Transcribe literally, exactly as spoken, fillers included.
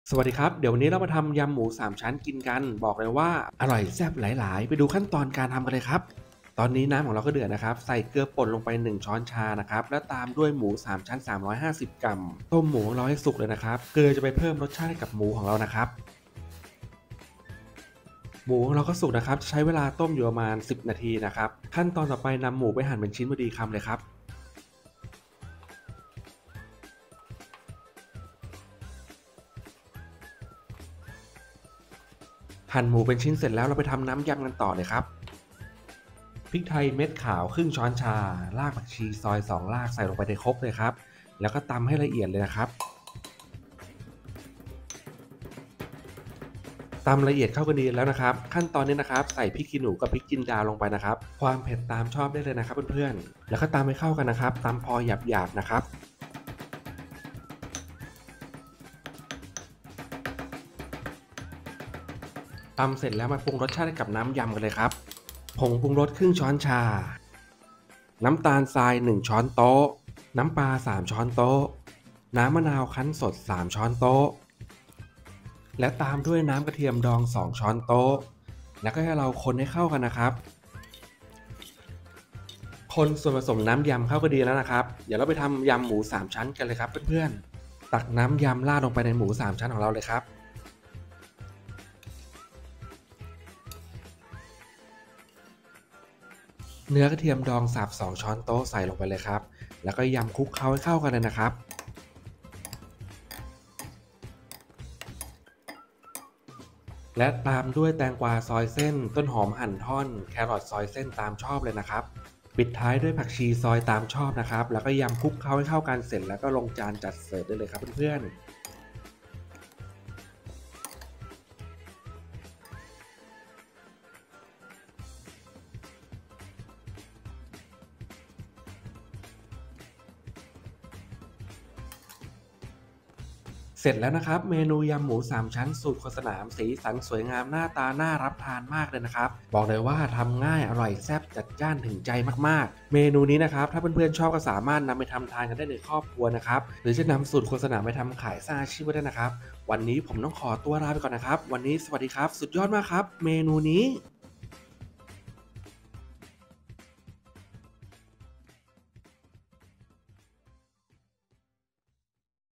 สวัสดีครับเดี๋ยววันนี้เรามาทำยำหมูสามชั้นกินกันบอกเลยว่าอร่อยแซ่บหลายๆไปดูขั้นตอนการทำกันเลยครับตอนนี้น้ำของเราก็เดือดนะครับใส่เกลือป่นลงไปหนึ่งช้อนชานะครับแล้วตามด้วยหมูสามชั้นสามร้อยห้าสิบกรัมต้มหมูของเราให้สุกเลยนะครับเกลือจะไปเพิ่มรสชาติให้กับหมูของเรานะครับหมูของเราก็สุกนะครับจะใช้เวลาต้มอยู่ประมาณสิบนาทีนะครับขั้นตอนต่อไปนำหมูไปหั่นเป็นชิ้นพอดีคำเลยครับหั่นหมูเป็นชิ้นเสร็จแล้วเราไปทำน้ำยำกันต่อเลยครับ พริกไทยเม็ดขาวครึ่งช้อนชารากผักชีซอยสองรากใส่ลงไปในครกเลยครับแล้วก็ตำให้ละเอียดเลยนะครับตำละเอียดเข้ากันดีแล้วนะครับขั้นตอนนี้นะครับใส่พริกขี้หนูกับพริกจินดาลงไปนะครับความเผ็ดตามชอบได้เลยนะครับเพื่อนๆแล้วก็ตำให้เข้ากันนะครับตำพอหยาบๆนะครับตำเสร็จแล้วมาปรุงรสชาติกับน้ำยำกันเลยครับผงปรุงรสครึ่งช้อนชาน้ำตาลทรายหนึ่งช้อนโต๊ะน้ำปลาสามช้อนโต๊ะน้ำมะนาวคั้นสดสามช้อนโต๊ะและตามด้วยน้ำกระเทียมดองสองช้อนโต๊ะแล้วก็ให้เราคนให้เข้ากันนะครับคนส่วนผสมน้ำยำเข้าก็ดีแล้วนะครับเดี๋ยวเราไปทำยำหมูสามชั้นกันเลยครับเพื่อนๆตักน้ำยำราดลงไปในหมูสามชั้นของเราเลยครับเนื้อกระเทียมดองสับสองช้อนโต๊ะใส่ลงไปเลยครับแล้วก็ยำคลุกเคล้าให้เข้ากันเลยนะครับและตามด้วยแตงกวาซอยเส้นต้นหอมหั่นท่อนแครอทซอยเส้นตามชอบเลยนะครับปิดท้ายด้วยผักชีซอยตามชอบนะครับแล้วก็ยำคลุกเคล้าให้เข้ากันเสร็จแล้วก็ลงจานจัดเสิร์ฟได้เลยครับเพื่อนๆ เสร็จแล้วนะครับเมนูยำหมูสามชั้นสูตรคนสนามสีสันสวยงามหน้าตาน่ารับทานมากเลยนะครับบอกเลยว่าทำง่ายอร่อยแซ่บจัดจ้านถึงใจมากๆเมนูนี้นะครับถ้าเพื่อนๆชอบก็สามารถนำไปทำทานกันได้ในครอบครัวนะครับหรือจะนำสูตรคนสนามไปทำขายสร้างอาชีพก็ได้นะครับวันนี้ผมต้องขอตัวลาไปก่อนนะครับวันนี้สวัสดีครับสุดยอดมากครับเมนูนี้